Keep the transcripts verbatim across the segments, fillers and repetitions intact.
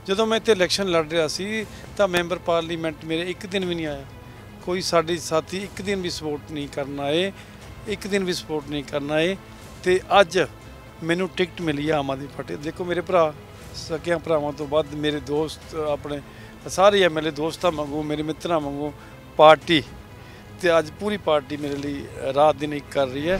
ਜਦੋਂ ਮੈਂ ਇੱਥੇ ਇਲੈਕਸ਼ਨ ਲੜ ਰਿਹਾ ਸੀ ਤਾਂ ਮੈਂਬਰ ਪਾਰਲੀਮੈਂਟ ਮੇਰੇ ਇੱਕ ਦਿਨ ਵੀ ਨਹੀਂ ਆਇਆ। ਕੋਈ ਸਾਡੇ ਸਾਥੀ ਇੱਕ ਦਿਨ ਵੀ ਸਪੋਰਟ ਨਹੀਂ ਕਰਨ ਆਏ, ਇੱਕ ਦਿਨ ਵੀ ਸਪੋਰਟ ਨਹੀਂ ਕਰਨ ਆਏ। ਤੇ ਅੱਜ ਮੈਨੂੰ ਟਿਕਟ ਮਿਲੀ ਆ ਆਮ ਆਦਮੀ ਪਾਰਟੀ। ਦੇਖੋ ਮੇਰੇ ਭਰਾ, ਸਕਿਆਂ ਭਰਾਵਾਂ ਤੋਂ ਵੱਧ ਮੇਰੇ ਦੋਸਤ, ਆਪਣੇ ਸਾਰੇ ਐਮ ਐਲ ਏ ਦੋਸਤਾਂ ਵਾਂਗੂ, ਮੇਰੇ ਮਿੱਤਰਾਂ ਵਾਂਗੂ ਪਾਰਟੀ, ਤੇ ਅੱਜ ਪੂਰੀ ਪਾਰਟੀ ਮੇਰੇ ਲਈ ਰਾਤ ਦਿਨ ਇੱਕ ਕਰ ਰਹੀ ਹੈ।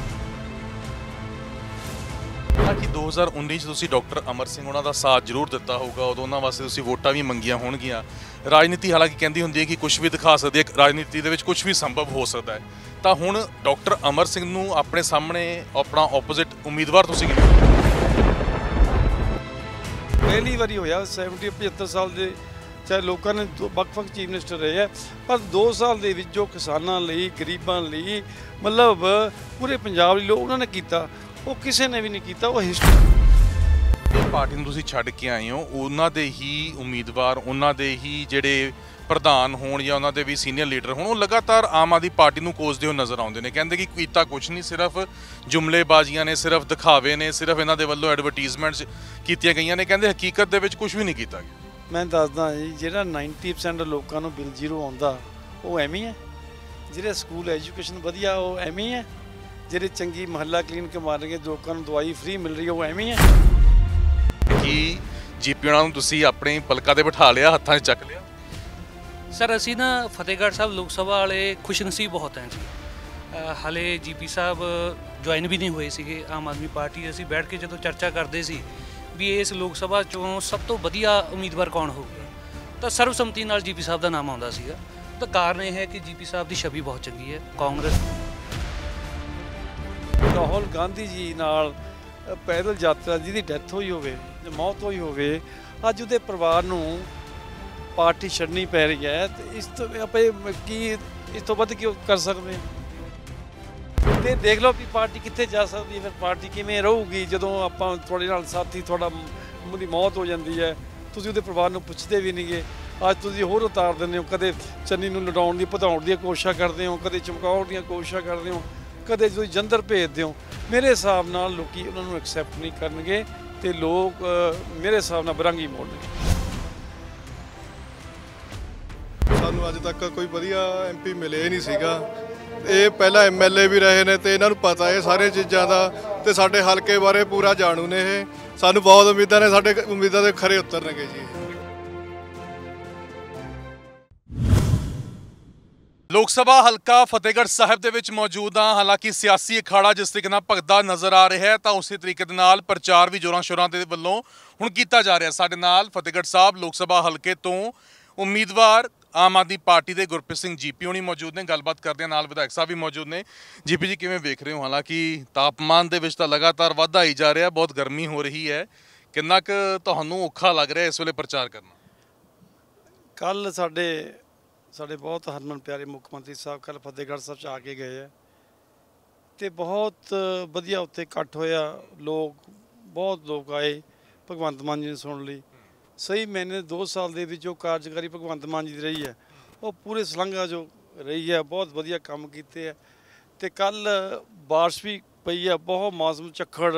कि दो हज़ार उन्नीस तुसीं डॉक्टर अमर सिंह उन्हां दा साथ जरूर दिता होगा, उदों उन्हां वास्ते तुसीं वोटां भी मंगियां होणगियां। राजनीति हालांकि कहती हुंदी है कि कुछ भी दिखा सकदी है, राजनीति दे विच कुछ भी संभव हो सकता है। तां हुण डॉक्टर अमर सिंह नूं अपने सामने अपना ओपोजिट उम्मीदवार तुसीं किवें पहली वारी होया सैवनटी पचहत्तर साल के चाहे लोगों ने ਵੱਖ-ਵੱਖ चीफ मिनिस्टर रहे है, पर दो साल ਦੇ ਵਿੱਚ ਜੋ ਕਿਸਾਨਾਂ ਲਈ, ਗਰੀਬਾਂ ਲਈ, मतलब पूरे पंजाब ਲਈ लोग उन्होंने किया, वो किसी ने भी नहीं किया। वो हिस्ट्री पार्टी ਨੂੰ ਤੁਸੀਂ ਛੱਡ ਕੇ ਆਏ ਹੋ, ਉਹਨਾਂ ਦੇ ਹੀ ਉਮੀਦਵਾਰ, ਉਹਨਾਂ ਦੇ ਹੀ ਜਿਹੜੇ ਪ੍ਰਧਾਨ ਹੋਣ ਜਾਂ ਉਹਨਾਂ ਦੇ ਵੀ ਸੀਨੀਅਰ ਲੀਡਰ ਹੋਣ, ਉਹ ਲਗਾਤਾਰ ਆਮ ਆਦਮੀ ਪਾਰਟੀ ਨੂੰ ਕੋਸਦੇ ਹੋ ਨਜ਼ਰ ਆਉਂਦੇ ਨੇ। ਕਹਿੰਦੇ ਕਿ ਕੀਤਾ ਕੁਛ ਨਹੀਂ, ਸਿਰਫ ਜੁਮਲੇਬਾਜ਼ੀਆਂ ਨੇ, ਸਿਰਫ ਦਿਖਾਵੇ ਨੇ, ਸਿਰਫ ਇਹਨਾਂ ਦੇ ਵੱਲੋਂ ਐਡਵਰਟਾਈਜ਼ਮੈਂਟਸ ਕੀਤੀਆਂ ਗਈਆਂ ਨੇ। ਕਹਿੰਦੇ ਹਕੀਕਤ ਦੇ ਵਿੱਚ ਕੁਝ ਵੀ ਨਹੀਂ ਕੀਤਾ ਗਿਆ। ਮੈਂ ਦੱਸਦਾ ਜੀ, ਜਿਹੜਾ ਨਾइनटी परसेंट ਲੋਕਾਂ ਨੂੰ ਬਿੱਲ ਜ਼ੀਰੋ ਆਉਂਦਾ ਉਹ ਐਵੇਂ ਹੀ ਹੈ। ਜਿਹੜੇ ਸਕੂਲ ਐਜੂਕੇਸ਼ਨ ਵਧੀਆ ਉਹ ਐਵੇਂ ਹੀ ਹੈ। ਜਿਹੜੇ ਚੰਗੀ ਮਹੱਲਾ ਕਲੀਨਿਕ ਮਾਰ ਰਹੇ, ਲੋਕਾਂ ਨੂੰ ਦਵਾਈ ਫ੍ਰੀ ਮਿਲ ਰਹੀ ਹੈ, ਉਹ ਐਵੇਂ ਹੀ ਹੈ। ਕੀ ਜੀਪੀ ਉਹਨਾਂ ਨੂੰ ਤੁਸੀਂ ਆਪਣੇ ਪਲਕਾਂ ਤੇ ਬਿਠਾ ਲਿਆ, ਹੱਥਾਂ 'ਚ ਚੱਕ ਲਿਆ? ਸਰ ਅਸੀਂ ਨਾ ਫਤਿਹਗੜ੍ਹ ਸਾਹਿਬ ਲੋਕ ਸਭਾ ਵਾਲੇ ਖੁਸ਼ਨਸੀਬ ਬਹੁਤ हैं ਜੀ। ਹਾਲੇ ਜੀਪੀ ਸਾਹਿਬ ਜੁਆਇਨ ਵੀ ਨਹੀਂ ਹੋਏ ਸੀਗੇ ਆਮ ਆਦਮੀ ਪਾਰਟੀ। ਅਸੀਂ ਬੈਠ ਕੇ ਜਦੋਂ ਚਰਚਾ ਕਰਦੇ ਸੀ ਵੀ ਇਸ ਲੋਕ ਸਭਾ 'ਚੋਂ ਸਭ ਤੋਂ ਵਧੀਆ ਉਮੀਦਵਾਰ ਕੌਣ ਹੋਊਗਾ, ਤਾਂ ਸਰਬਸੰਮਤੀ ਨਾਲ ਜੀਪੀ ਸਾਹਿਬ ਦਾ ਨਾਮ ਆਉਂਦਾ ਸੀਗਾ। ਤਾਂ ਕਾਰਨ ਇਹ ਹੈ ਕਿ ਜੀਪੀ ਸਾਹਿਬ ਦੀ ਛਵੀ ਬਹੁਤ ਚੰਗੀ ਹੈ। ਕਾਂਗਰਸ ਰਾਹੁਲ ਗਾਂਧੀ ਜੀ ਨਾਲ ਪੈਦਲ ਯਾਤਰਾ ਜਿਹਦੀ ਡੈਥ ਹੋਈ ਹੋਵੇ, ਮੌਤ ਹੋਈ ਹੋਵੇ, ਅੱਜ ਉਹਦੇ ਪਰਿਵਾਰ ਨੂੰ ਪਾਰਟੀ ਛੱਡਣੀ ਪੈ ਰਹੀ ਹੈ। ਤੇ ਇਸ ਤੋਂ ਆਪਾਂ ਕੀ ਇਸ ਤੋਂ ਵੱਧ ਕੀ ਕਰ ਸਕਦੇ ਹਾਂ? ਤੇ ਦੇਖ ਲਓ ਵੀ ਪਾਰਟੀ ਕਿੱਥੇ ਜਾ ਸਕਦੀ ਹੈ, ਫਿਰ ਪਾਰਟੀ ਕਿਵੇਂ ਰਹੂਗੀ ਜਦੋਂ ਆਪਾਂ ਤੁਹਾਡੇ ਨਾਲ ਸਾਥੀ, ਤੁਹਾਡਾ ਉਹਦੀ ਮੌਤ ਹੋ ਜਾਂਦੀ ਹੈ, ਤੁਸੀਂ ਉਹਦੇ ਪਰਿਵਾਰ ਨੂੰ ਪੁੱਛਦੇ ਵੀ ਨਹੀਂਗੇ। ਅੱਜ ਤੁਸੀਂ ਹੋਰ ਉਤਾਰ ਦਿੰਦੇ ਹੋ, ਕਦੇ ਚੰਨੀ ਨੂੰ ਲਡਾਉਣ ਦੀ, ਭਜਾਉਣ ਦੀਆਂ ਕੋਸ਼ਿਸ਼ਾਂ ਕਰਦੇ ਹੋ, ਕਦੇ ਚਮਕਾਉਣ ਦੀਆਂ ਕੋਸ਼ਿਸ਼ਾਂ ਕਰਦੇ ਹੋ, ਕਦੇ ਤੁਸੀਂ ਜੰਦਰ ਭੇਜਦੇ ਹੋ। ਮੇਰੇ ਹਿਸਾਬ ਨਾਲ ਲੋਕੀ ਉਹਨਾਂ ਨੂੰ ਐਕਸੈਪਟ ਨਹੀਂ ਕਰਨਗੇ ਤੇ ਲੋਕ ਮੇਰੇ ਹਿਸਾਬ ਨਾਲ ਬਰੰਗੀ ਮੋੜਨਗੇ। ਸਾਨੂੰ ਅੱਜ ਤੱਕ ਕੋਈ ਵਧੀਆ ਐਮਪੀ ਮਿਲੇ ਨਹੀਂ ਸੀਗਾ। ਇਹ ਪਹਿਲਾਂ ਐਮਐਲਏ ਵੀ ਰਹੇ ਨੇ ਤੇ ਇਹਨਾਂ ਨੂੰ ਪਤਾ ਇਹ ਸਾਰੀਆਂ ਚੀਜ਼ਾਂ ਦਾ, ਤੇ ਸਾਡੇ ਹਲਕੇ ਬਾਰੇ ਪੂਰਾ ਜਾਣੂ ਨੇ। ਇਹ ਸਾਨੂੰ ਬਹੁਤ ਉਮੀਦਾਂ ਨੇ, ਸਾਡੇ ਉਮੀਦਾਂ ਦੇ ਖਰੇ ਉਤਰਨਗੇ ਜੀ। ਲੋਕ ਸਭਾ ਹਲਕਾ ਫਤਿਹਗੜ੍ਹ ਸਾਹਿਬ ਦੇ ਵਿੱਚ ਮੌਜੂਦ ਹਾਂ। ਹਾਲਾਂਕਿ ਸਿਆਸੀ ਅਖਾੜਾ ਜਿਸ ਤਰੀਕੇ ਨਾਲ ਭਗਦਾ ਨਜ਼ਰ ਆ ਰਿਹਾ ਹੈ, ਤਾਂ ਉਸੇ ਤਰੀਕੇ ਦੇ ਨਾਲ ਪ੍ਰਚਾਰ ਵੀ ਜ਼ੋਰਾਂ ਸ਼ੋਰਾਂ ਦੇ ਵੱਲੋਂ ਹੁਣ ਕੀਤਾ ਜਾ ਰਿਹਾ। ਸਾਡੇ ਨਾਲ ਫਤਿਹਗੜ੍ਹ ਸਾਹਿਬ ਲੋਕ ਸਭਾ ਹਲਕੇ ਤੋਂ ਉਮੀਦਵਾਰ ਆਮ ਆਦਮੀ ਪਾਰਟੀ ਦੇ ਗੁਰਪ੍ਰੀਤ ਸਿੰਘ ਜੀਪੀ ਹੋਣੀ ਮੌਜੂਦ ਨੇ। ਗੱਲਬਾਤ ਕਰਦੇ ਹਾਂ, ਨਾਲ ਵਿਧਾਇਕ ਸਾਹਿਬ ਵੀ ਮੌਜੂਦ ਨੇ। ਜੀਪੀ ਜੀ, ਕਿਵੇਂ ਵੇਖ ਰਹੇ ਹੋ? ਹਾਲਾਂਕਿ ਤਾਪਮਾਨ ਦੇ ਵਿੱਚ ਤਾਂ ਲਗਾਤਾਰ ਵਾਧਾ ਹੀ ਜਾ ਰਿਹਾ, ਬਹੁਤ ਗਰਮੀ ਹੋ ਰਹੀ ਹੈ, ਕਿੰਨਾ ਕੁ ਤੁਹਾਨੂੰ ਔਖਾ ਲੱਗ ਰਿਹਾ ਇਸ ਵੇਲੇ ਪ੍ਰਚਾਰ ਕਰਨਾ? ਕੱਲ੍ਹ ਸਾਡੇ ਸਾਡੇ ਬਹੁਤ ਹਰਮਨ ਪਿਆਰੇ ਮੁੱਖ ਮੰਤਰੀ ਸਾਹਿਬ ਕੱਲ੍ਹ ਫਤਿਹਗੜ੍ਹ ਸਾਹਿਬ 'ਚ ਆ ਕੇ ਗਏ ਹੈ, ਅਤੇ ਬਹੁਤ ਵਧੀਆ ਉੱਥੇ ਇਕੱਠ ਹੋਇਆ। ਲੋਕ ਬਹੁਤ ਲੋਕ ਆਏ ਭਗਵੰਤ ਮਾਨ ਜੀ ਨੂੰ ਸੁਣਨ ਲਈ। ਸਹੀ ਮੈਨੇ ਦੋ ਸਾਲ ਦੇ ਵਿੱਚ ਜੋ ਕਾਰਜਕਾਰੀ ਭਗਵੰਤ ਮਾਨ ਜੀ ਦੀ ਰਹੀ ਹੈ, ਉਹ ਪੂਰੇ ਸਲੰਘਾ ਜੋ ਰਹੀ ਹੈ, ਬਹੁਤ ਵਧੀਆ ਕੰਮ ਕੀਤੇ ਹੈ। ਅਤੇ ਕੱਲ੍ਹ ਬਾਰਿਸ਼ ਵੀ ਪਈ ਹੈ, ਬਹੁਤ ਮੌਸਮ ਝੱਖੜ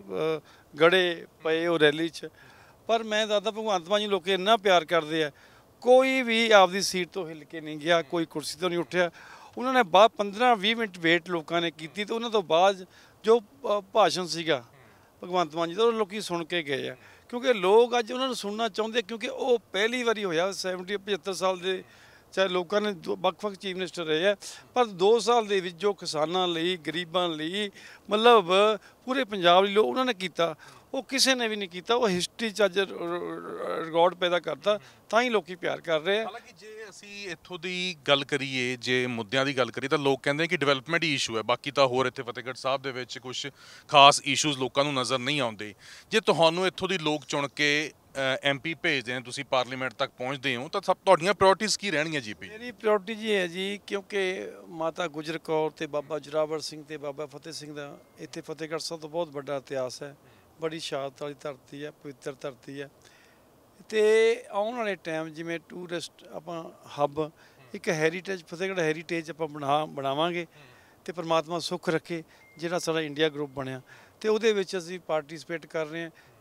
ਗੜੇ ਪਏ ਉਹ ਰੈਲੀ 'ਚ। ਪਰ ਮੈਂ ਦੱਸਦਾ ਭਗਵੰਤ ਮਾਨ ਜੀ ਲੋਕ ਇੰਨਾ ਪਿਆਰ ਕਰਦੇ ਆ, ਕੋਈ ਵੀ ਆਪਦੀ ਸੀਟ ਤੋਂ ਹਿੱਲ ਕੇ ਨਹੀਂ ਗਿਆ, ਕੋਈ ਕੁਰਸੀ ਤੋਂ ਨਹੀਂ ਉੱਠਿਆ। ਉਹਨਾਂ ਨੇ ਬਾਅਦ ਪੰਦਰਾਂ ਵੀਹ ਮਿੰਟ ਵੇਟ ਲੋਕਾਂ ਨੇ ਕੀਤੀ, ਅਤੇ ਉਹਨਾਂ ਤੋਂ ਬਾਅਦ ਜੋ ਭਾਸ਼ਣ ਸੀਗਾ ਭਗਵੰਤ ਮਾਨ ਜੀ ਦਾ, ਉਹ ਲੋਕ ਸੁਣ ਕੇ ਗਏ ਆ। ਕਿਉਂਕਿ ਲੋਕ ਅੱਜ ਉਹਨਾਂ ਨੂੰ ਸੁਣਨਾ ਚਾਹੁੰਦੇ, ਕਿਉਂਕਿ ਉਹ ਪਹਿਲੀ ਵਾਰੀ ਹੋਇਆ ਸੈਵਨਟੀ ਪਚਹੱਤਰ ਸਾਲ ਦੇ ਚਾਹੇ ਲੋਕਾਂ ਨੇ ਵੱਖ-ਵੱਖ ਚੀਫ ਮਿਨਿਸਟਰ ਰਹੇ ਹੈ, ਪਰ ਦੋ ਸਾਲ ਦੇ ਵਿੱਚ ਜੋ ਕਿਸਾਨਾਂ ਲਈ, ਗਰੀਬਾਂ ਲਈ, ਮਤਲਬ ਪੂਰੇ ਪੰਜਾਬ ਲਈ ਲੋਕ ਉਹਨਾਂ ਨੇ ਕੀਤਾ, ਉਹ ਕਿਸੇ ਨੇ ਵੀ ਨਹੀਂ ਕੀਤਾ। ਉਹ ਹਿਸਟਰੀ 'ਚ ਅੱਜ ਰਿਕਾਰਡ ਪੈਦਾ ਕਰਤਾ, ਤਾਂ ਹੀ ਲੋਕੀ ਪਿਆਰ ਕਰ ਰਹੇ ਆ। ਹਾਲਾਂਕਿ ਜੇ ਅਸੀਂ ਇੱਥੋਂ ਦੀ ਗੱਲ ਕਰੀਏ, ਜੇ ਮੁੱਦਿਆਂ ਦੀ ਗੱਲ ਕਰੀਏ, ਤਾਂ ਲੋਕ ਕਹਿੰਦੇ ਕਿ ਡਿਵੈਲਪਮੈਂਟ ਹੀ ਇਸ਼ੂ ਹੈ, ਬਾਕੀ ਤਾਂ ਹੋਰ ਇੱਥੇ ਫਤਿਹਗੜ੍ਹ ਸਾਹਿਬ ਦੇ ਵਿੱਚ ਕੁਛ ਖਾਸ ਇਸ਼ੂਜ਼ ਲੋਕਾਂ ਨੂੰ ਨਜ਼ਰ ਨਹੀਂ ਆਉਂਦੇ। ਜੇ ਤੁਹਾਨੂੰ ਇੱਥੋਂ ਦੀ ਲੋਕ ਚੁਣ ਕੇ ਐਮ ਪੀ ਭੇਜਦੇ ਨੇ, ਤੁਸੀਂ ਪਾਰਲੀਮੈਂਟ ਤੱਕ ਪਹੁੰਚਦੇ ਹੋ, ਤਾਂ ਸਭ ਤੁਹਾਡੀਆਂ ਪ੍ਰਾਇਓਰਟੀਜ਼ ਕੀ ਰਹਿਣਗੀਆਂ ਜੀਪੀ? ਮੇਰੀ ਪ੍ਰਾਇਓਰਟੀ ਜੀ ਹੈ ਜੀ, ਕਿਉਂਕਿ ਮਾਤਾ ਗੁਜਰ ਕੌਰ ਅਤੇ ਬਾਬਾ ਜੋਰਾਵਰ ਸਿੰਘ ਅਤੇ ਬਾਬਾ ਫਤਿਹ ਸਿੰਘ ਦਾ ਇੱਥੇ ਫਤਿਹਗੜ੍ਹ ਸਾਹਿਬ ਤੋਂ ਬਹੁਤ ਵੱਡਾ ਇਤਿਹਾਸ ਹੈ। ਬੜੀ ਸ਼ਹਾਦਤ ਵਾਲੀ ਧਰਤੀ ਹੈ, ਪਵਿੱਤਰ ਧਰਤੀ ਹੈ। ਅਤੇ ਆਉਣ ਵਾਲੇ ਟਾਈਮ ਜਿਵੇਂ ਟੂਰਿਸਟ ਆਪਾਂ ਹੱਬ, ਇੱਕ ਹੈਰੀਟੇਜ ਫਤਿਹਗੜ੍ਹ ਹੈਰੀਟੇਜ ਆਪਾਂ ਬਣਾ ਬਣਾਵਾਂਗੇ, ਅਤੇ ਪਰਮਾਤਮਾ ਸੁੱਖ ਰੱਖੇ ਜਿਹੜਾ ਸਾਡਾ ਇੰਡੀਆ ਗਰੁੱਪ ਬਣਿਆ, ਅਤੇ ਉਹਦੇ ਵਿੱਚ ਅਸੀਂ ਪਾਰਟੀਸਪੇਟ ਕਰ ਰਹੇ ਹਾਂ।